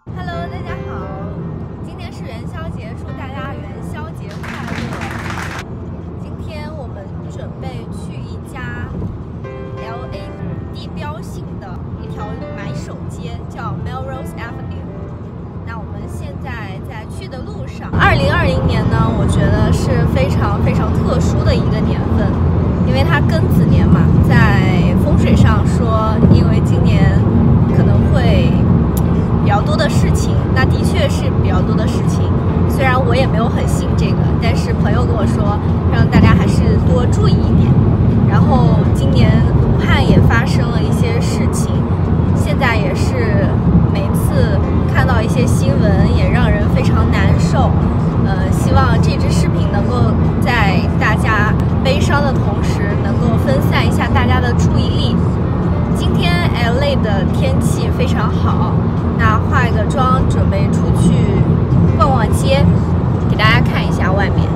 Hello， 大家好，今天是元宵节，祝大家元宵节快乐。今天我们准备去一家 LA 地标性的一条买手街，叫 Melrose Avenue。那我们现在在去的路上。2020年呢，我觉得是非常特殊的一个年份，因为它庚子年嘛，在风水上说，因为今年可能会比较多的事情，那的确是比较多的事情。虽然我也没有很信这个，但是朋友跟我说，让大家还是多注意一点。然后今年武汉也发生了一些事情，现在也是每次看到一些新闻，也让人非常难受。希望这支视频能够在大家悲伤的同时，能够分散一下大家的注意力。今天 LA 的天气非常好，那化一个妆，准备出去逛逛街，给大家看一下外面。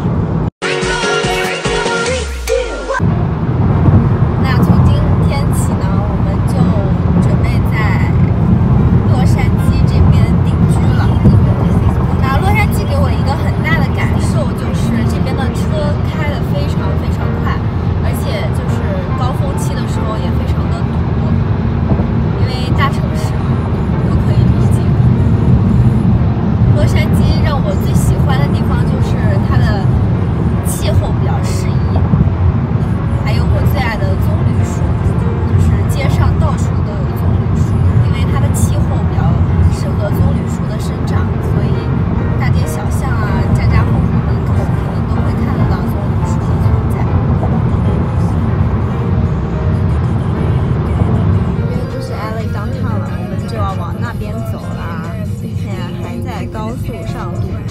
那从今天起呢，我们就准备在洛杉矶这边定居了。那洛杉矶给我一个很大的感受，就是这边的车开得非常快，而且就是高峰期的时候也非常的堵，因为大城市嘛，都可以理解。洛杉矶让我最喜欢的地方就是它的气候比较适宜，还有我最爱的棕榈树，就是街上到处都有棕榈树，因为它的气候比较适合棕榈树的生长，所以大街小巷啊、家家户户门口肯定都会看得到棕榈树的存在。这边就是 LA downtown 了，我们就要往那边走啦。现在还在高速上堵着。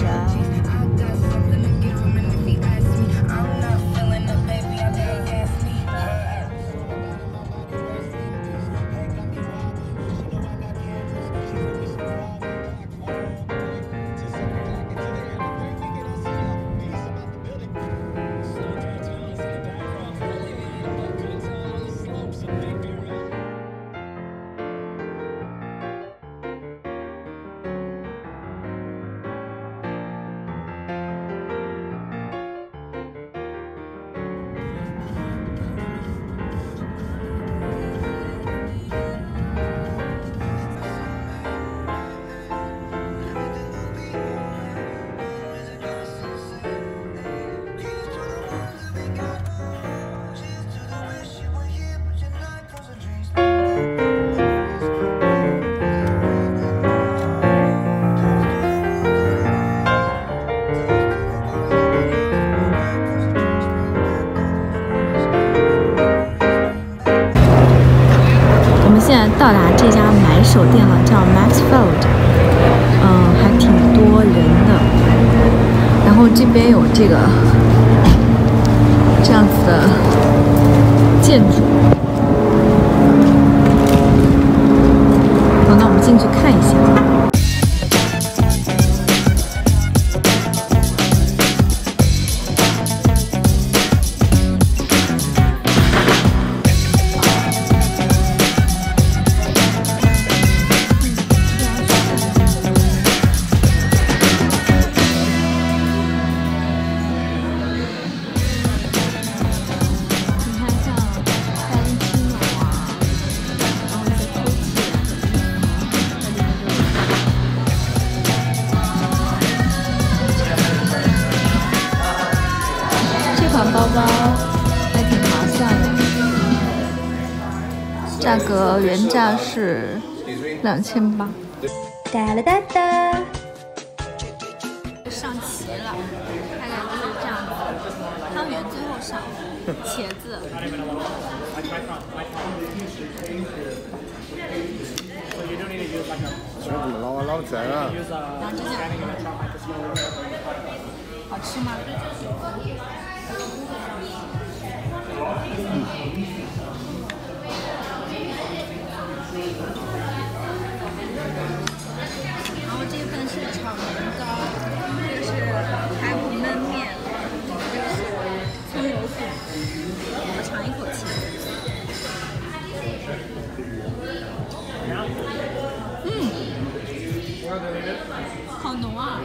现在到达这家买手店了，叫 Maxfield， 还挺多人的。然后这边有这个这样子的建筑。好，那我们进去看一下。包包还挺划算的，价格原价是2800。哒啦哒哒，上齐了，大概就是这样子。汤圆最后上，茄子。 老赞啊！ 然后这样，好吃吗？然后这份是炒年糕，这是排骨焖面，这是葱油饼。我尝一口气。 好浓啊！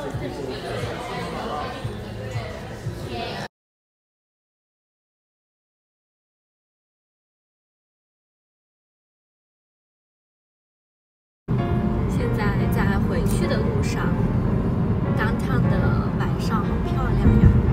现在在回去的路上，downtown的晚上好漂亮呀！